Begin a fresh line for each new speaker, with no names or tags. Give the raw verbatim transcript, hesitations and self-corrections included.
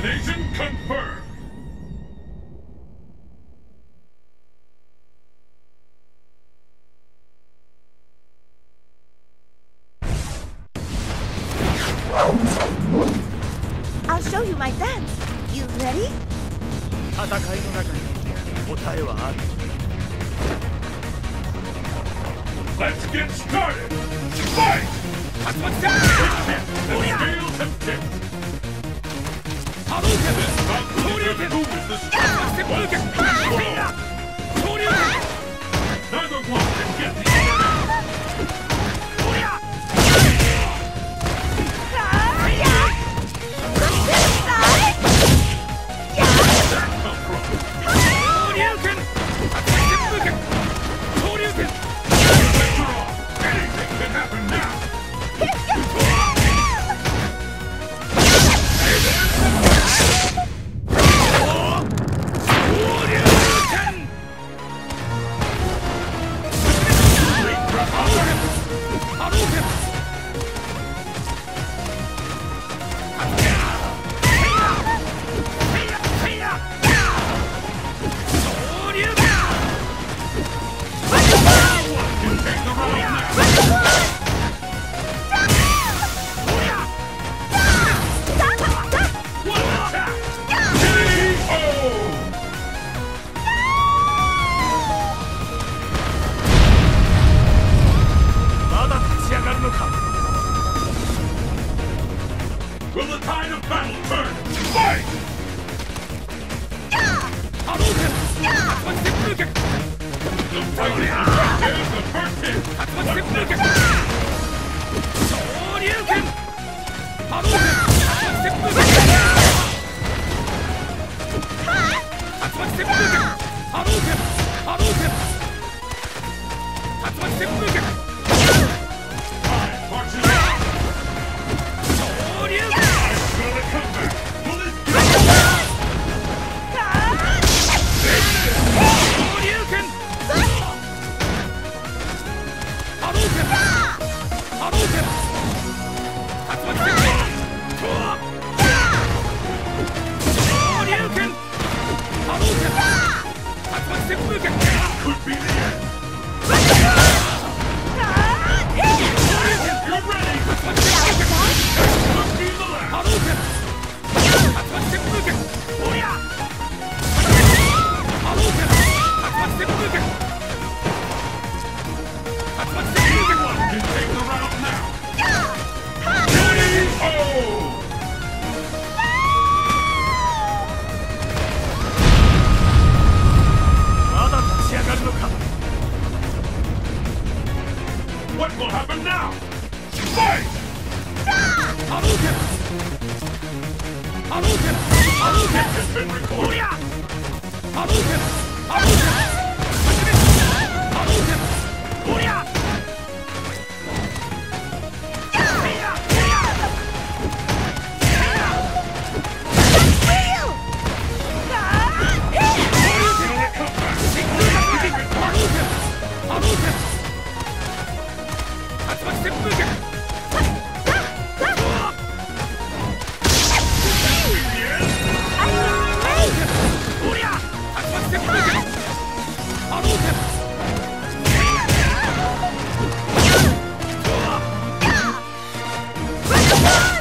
Destination confirmed.
I'll show you my dance. You ready?
戦いの中に答えはある。
Let's get started. Fight! The scales have tipped. This bout will determine who is the strongest. Neither one can get the other now. Anything can happen now. Will the tide of battle turn? Fight! The fight is There's the first hit. What's next? Time marches on. Gonna come back. Will it get could be the end. You're ready. Could be the Anyone can take the round now. K O!
まだ立ち上がるのか。
What will happen now? Fight!
Hadouken! Hadouken!
Hadouken has been recorded.
Hadouken! Hadouken! Hadouken!
Hadouken!